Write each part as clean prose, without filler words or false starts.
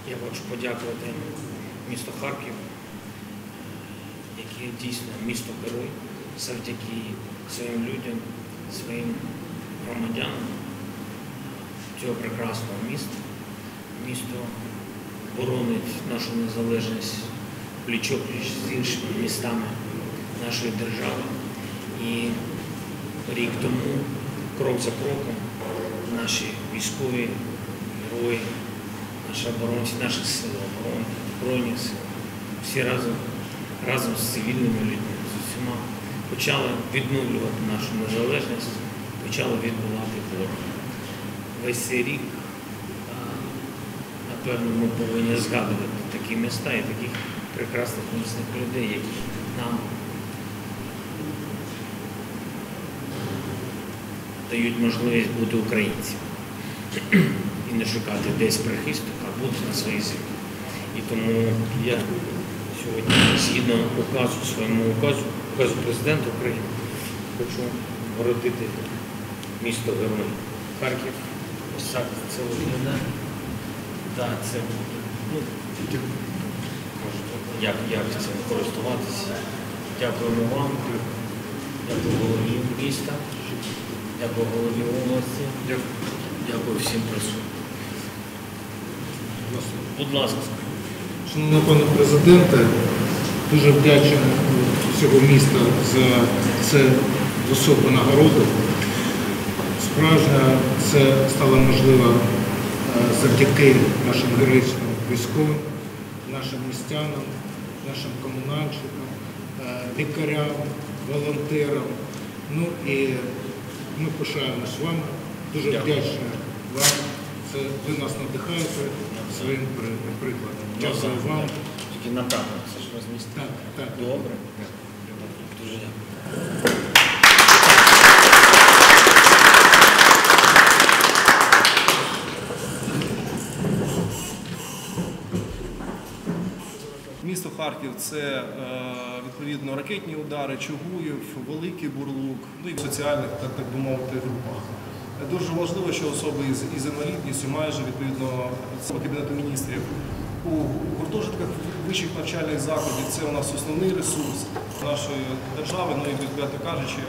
Я хочу подякувати місту Харків, яке дійсно місто-герой, завдяки своїм людям, своїм громадянам цього прекрасного міста. Місто боронить нашу незалежність пліч-о-пліч з іншими містами нашої держави. І рік тому, крок за кроком, наші військові герої, наші оборонці, наших сил оборони, Збройних сил, всі разом з цивільними людьми, з усіма почали відновлювати нашу незалежність, почали відбивати ворога. Весь цей рік, напевно, ми повинні згадувати такі міста і таких прекрасних міцних людей, які нам дають можливість бути українцями і не шукати десь прихисток, а бути на своїй землі. І тому я сьогодні, згідно своєму указу президента України, хочу воротити місто-герой Харків. Ось так це виглядає. Так, це буде. Як цим користуватися. Дякуємо вам, дякую голові міста, дякую голові області, дякую всім присутнім. Будь ласка. Шановний пане президенте, дуже вдячний всього міста за це високу нагороду. Справжня це стало можливо завдяки нашим героїчним військовим, нашим містянам, нашим комунальщикам, лікарям, волонтерам. Ну і ми пишаємось вами. Дуже вдячні вам. Ви нас надихаєте своїм прикладом. Дякую вам. Тільки направо, це ж розмістити. Так. Добре. Дуже дякую. Місто Харків – це, відповідно, ракетні удари, Чугуїв, Великий Бурлук, ну і в соціальних, так би мовити, групах. Дуже важливо, що особи із інвалідністю майже, відповідно, Кабінету міністрів. У гуртожитках вищих навчальних закладів це у нас основний ресурс нашої держави, ну і, відверто кажучи,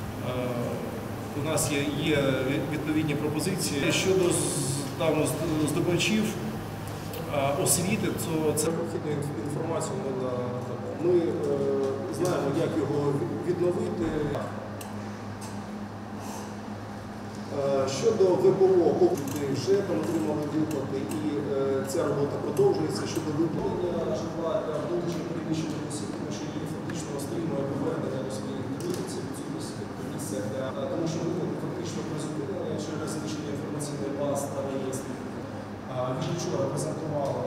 у нас є відповідні пропозиції. Щодо здобувачів освіти, то це необхідну інформацію ми знаємо, як його відновити. Щодо ВПО, вже там отримали виплати і ця робота продовжується. Щодо виплати житла для внутрішньо переміщених осіб, тому що їх фактично стримує повернення до своїх вулиць, місця, тому що виплати фактично призупинені через знищення інформаційної баз та реєстрів. Він вчора презентували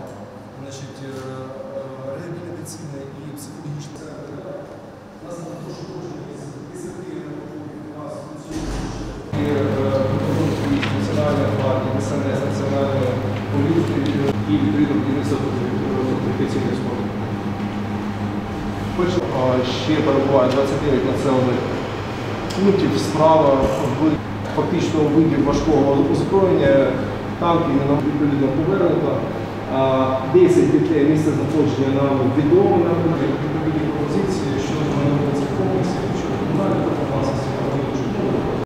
реабілітаційне і психологічне центри. У нас було дуже Національної гвардії, ДСНС, Національної поліції і відповідно Інституту спорту. Ще перебуває 29 населених пунктів. Справа в фактично видів важкого озброєння, танки відповідно повернуто. 10 дітей місце знаходження нам відомо, відповідні пропозиції.